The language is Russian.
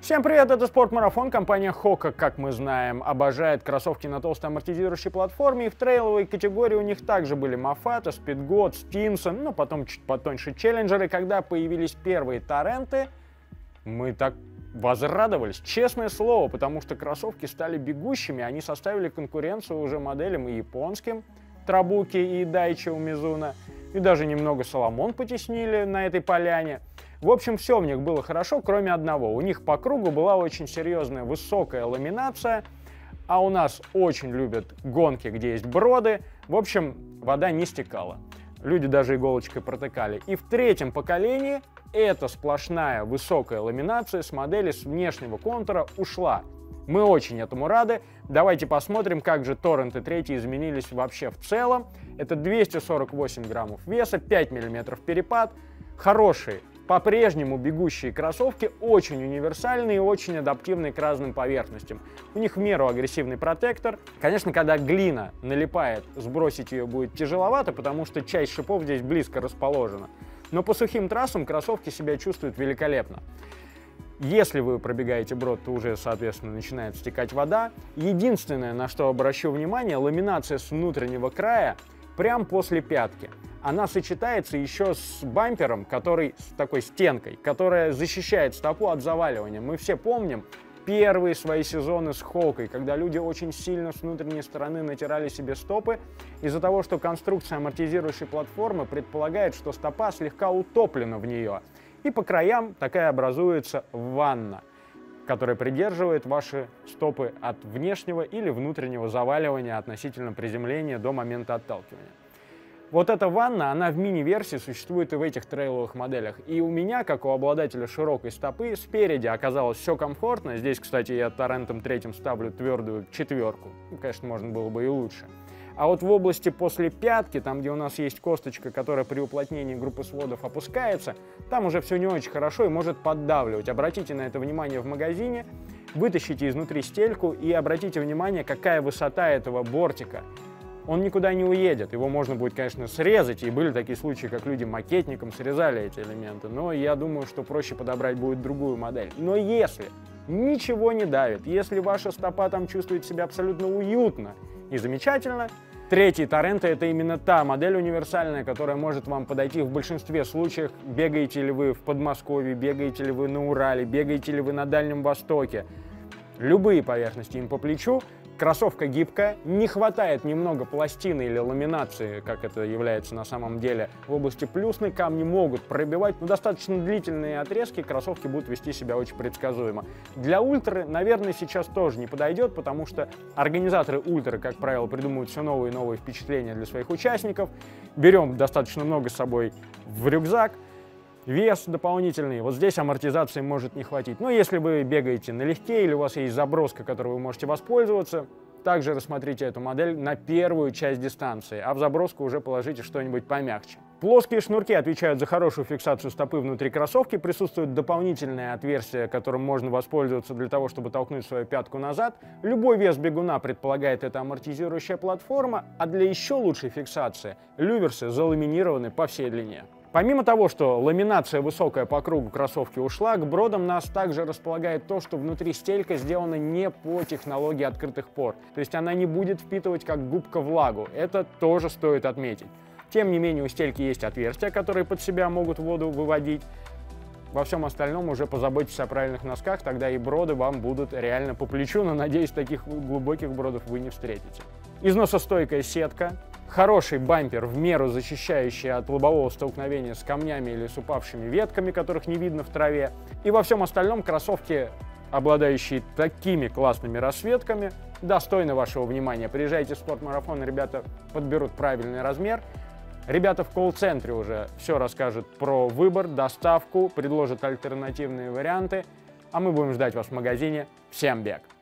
Всем привет, это Спортмарафон. Компания Hoka, как мы знаем, обожает кроссовки на толстой амортизирующей платформе. И в трейловой категории у них также были Mafate, Speedgoat, Stinson, ну потом чуть потоньше челленджеры. Когда появились первые торренты, мы так возрадовались, честное слово, потому что кроссовки стали бегущими, они составили конкуренцию уже моделям и японским, Трабуки и Дайчи у Мизуна, и даже немного Соломон потеснили на этой поляне. В общем, все у них было хорошо, кроме одного. У них по кругу была очень серьезная высокая ламинация, а у нас очень любят гонки, где есть броды. В общем, вода не стекала. Люди даже иголочкой протыкали. И в третьем поколении эта сплошная высокая ламинация с модели с внешнего контура ушла. Мы очень этому рады. Давайте посмотрим, как же торренты 3 изменились вообще в целом. Это 248 граммов веса, 5 миллиметров перепад. Хорошие, по-прежнему бегущие кроссовки, очень универсальные и очень адаптивные к разным поверхностям. У них в меру агрессивный протектор. Конечно, когда глина налипает, сбросить ее будет тяжеловато, потому что часть шипов здесь близко расположена. Но по сухим трассам кроссовки себя чувствуют великолепно. Если вы пробегаете брод, то уже, соответственно, начинает стекать вода. Единственное, на что обращу внимание, ламинация с внутреннего края прям после пятки. Она сочетается еще с бампером, который с такой стенкой, которая защищает стопу от заваливания. Мы все помним первые свои сезоны с Hoka, когда люди очень сильно с внутренней стороны натирали себе стопы из-за того, что конструкция амортизирующей платформы предполагает, что стопа слегка утоплена в нее. И по краям такая образуется ванна, которая придерживает ваши стопы от внешнего или внутреннего заваливания относительно приземления до момента отталкивания. Вот эта ванна, она в мини-версии существует и в этих трейловых моделях. И у меня, как у обладателя широкой стопы, спереди оказалось все комфортно. Здесь, кстати, я торрентом 3 ставлю твердую 4. Ну, конечно, можно было бы и лучше. А вот в области после пятки, там, где у нас есть косточка, которая при уплотнении группы сводов опускается, там уже все не очень хорошо и может поддавливать. Обратите на это внимание в магазине, вытащите изнутри стельку и обратите внимание, какая высота этого бортика. Он никуда не уедет, его можно будет, конечно, срезать, и были такие случаи, как люди макетником срезали эти элементы, но я думаю, что проще подобрать будет другую модель. Но если ничего не давит, если ваша стопа там чувствует себя абсолютно уютно и замечательно, третий торрент — это именно та модель универсальная, которая может вам подойти в большинстве случаев. Бегаете ли вы в Подмосковье, бегаете ли вы на Урале, бегаете ли вы на Дальнем Востоке. Любые поверхности им по плечу. Кроссовка гибкая, не хватает немного пластины или ламинации, как это является на самом деле в области плюсной, камни могут пробивать, но достаточно длительные отрезки кроссовки будут вести себя очень предсказуемо. Для ультры, наверное, сейчас тоже не подойдет, потому что организаторы ультры, как правило, придумывают все новые и новые впечатления для своих участников. Берем достаточно много с собой в рюкзак. Вес дополнительный, вот здесь амортизации может не хватить. Но если вы бегаете налегке или у вас есть заброска, которой вы можете воспользоваться, также рассмотрите эту модель на первую часть дистанции, а в заброску уже положите что-нибудь помягче. Плоские шнурки отвечают за хорошую фиксацию стопы внутри кроссовки, присутствует дополнительное отверстие, которым можно воспользоваться для того, чтобы толкнуть свою пятку назад. Любой вес бегуна предполагает эта амортизирующая платформа, а для еще лучшей фиксации люверсы заламинированы по всей длине. Помимо того, что ламинация высокая по кругу кроссовки ушла, к бродам нас также располагает то, что внутри стелька сделана не по технологии открытых пор. То есть она не будет впитывать как губка влагу. Это тоже стоит отметить. Тем не менее, у стельки есть отверстия, которые под себя могут воду выводить. Во всем остальном уже позаботьтесь о правильных носках, тогда и броды вам будут реально по плечу, но, надеюсь, таких глубоких бродов вы не встретите. Износостойкая сетка. Хороший бампер, в меру защищающий от лобового столкновения с камнями или с упавшими ветками, которых не видно в траве. И во всем остальном кроссовки, обладающие такими классными расцветками, достойны вашего внимания. Приезжайте в Спортмарафон, ребята подберут правильный размер. Ребята в колл-центре уже все расскажут про выбор, доставку, предложат альтернативные варианты. А мы будем ждать вас в магазине. Всем бег!